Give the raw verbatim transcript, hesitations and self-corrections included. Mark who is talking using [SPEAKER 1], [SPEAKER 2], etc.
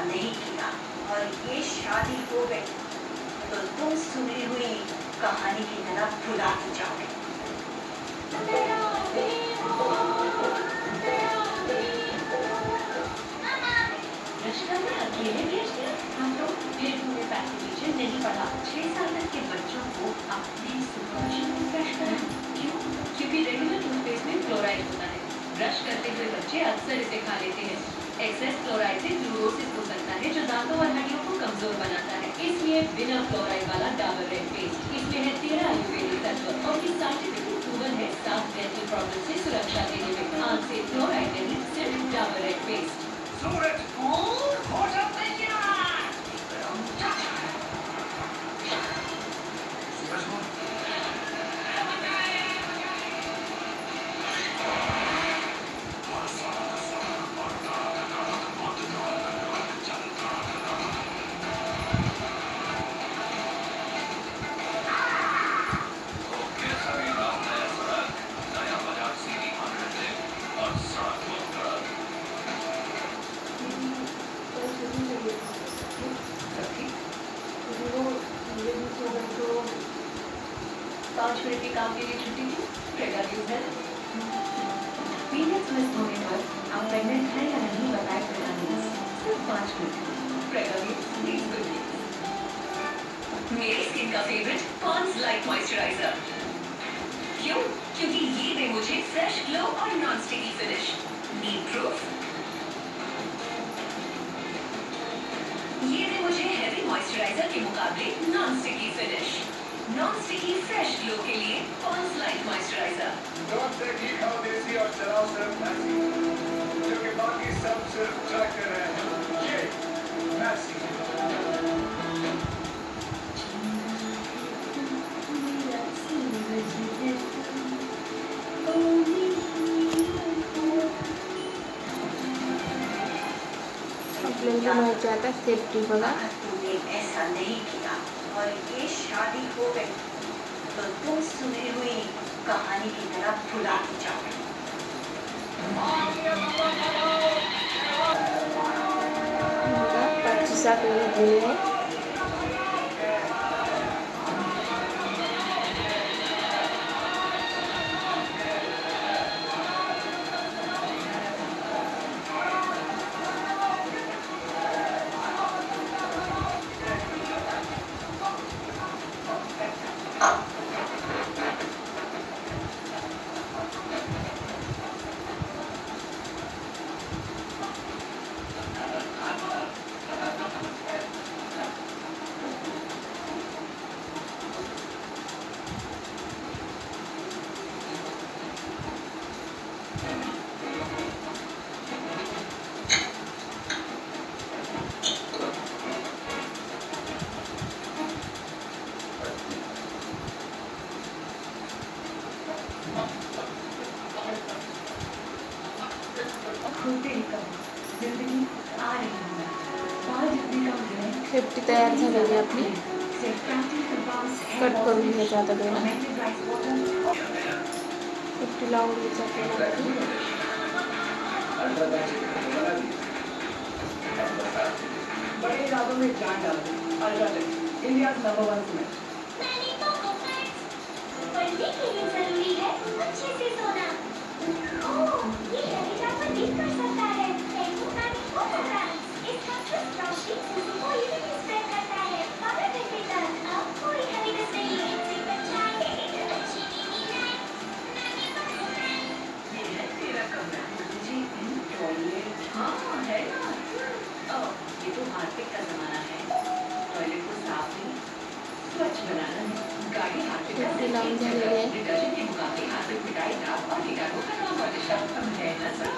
[SPEAKER 1] नहीं किया और ये शादी हो गई तो तुम सुनी हुई कहानी की तरह भुला के जाओगे।
[SPEAKER 2] रश्का ने अकेले भेज दिया। हम तो फिर पूरे पैसे नहीं पढ़ा। छह साल तक के बच्चों को अपने सुपरविजन में ब्रश कराएं। क्यों? क्योंकि रेगुलर टूथपेस्ट में फ्लोराइड होता है। ब्रश करते हुए बच्चे अक्सर इसे खा लेते हैं। एक्सेस फ्लोराइड से फ्लूरोसिस हो सकता है जो दांतों और हड्डियों को कमजोर बनाता है। इसलिए बिना फ्लोराइड वाला डाबर रेड पेस्ट, इसमें है तेरह आयुर्वेदिक तत्व और ये साइंटिफिकली प्रूवन है साफ डेंटल प्रॉब्लम से सुरक्षा देने में। आंख से फ्लोराइड नहीं, सिर्फ डाबर रेड पेस्ट। पाँच मिनट के काम के लिए छुट्टी दी। प्रेगा न्यूज़ है। पीरियड्स मिस होने पर आप प्रेग्नेंट हैं या नहीं बताए प्रेगा न्यूज़। सिर्फ पाँच minute. Prega news please good news.
[SPEAKER 1] मेरी स्किन का फेवरेट पॉन्ड्स लाइट मॉइस्चराइजर। क्यों? क्योंकि ये दे मुझे फ्रेश ग्लो और non sticky finish. Need proof? ये दे मुझे हेवी मॉइस्चराइजर के मुकाबले non sticky finish. Non sticky fresh glow के लिए पॉन्ड्स लाइट मॉइस्चराइजर।
[SPEAKER 3] दूध से घी खाओ देसी और चलाओ सिर्फ मैसी, क्योंकि बाकी सब सिर्फ ट्रक कर रहे हैं। ये मैसी।
[SPEAKER 4] आपल्याला आता सेफ्टी बघा।
[SPEAKER 1] तुमने ऐसा नहीं किया और ये शादी हो गई तो तुम सुनी हुई कहानी की तरह भुला के जाओगे।
[SPEAKER 4] पच्चीस है सेफ्टी तयार झालेली आपली। कट करून घ्यायचं आता दोन सेफ्टी लावून घ्यायचं
[SPEAKER 5] बड़े इरादों में जान डालते UltraTech India number one cement.
[SPEAKER 6] मैंने तो पढ़ने के लिए जरूरी है अच्छे से सोना। ओह, ये शरीर पर लीक कर सकता है। डेंगू का भी हो सकता है। इसका ट्विस्ट रोशनी को इम्यूनिटी स्प्रेड करता है। बारह घंटे तक अब कोई हैवीनेस नहीं है। सिर्फ चाय एक अच्छी नींद है।
[SPEAKER 1] ये है तेरा कमरा। मुझे इन टॉयलेट हाँ है ना। ओह, ये तो हार्पिक का जमाना है। टॉयलेट को साफ नहीं स्वच्छ बनाना है। गाड़ी हार्पिक का डिटर्जेंट के मुकाबले हार्पिक मिटाई दाग और कीटाणु का नाम है ना।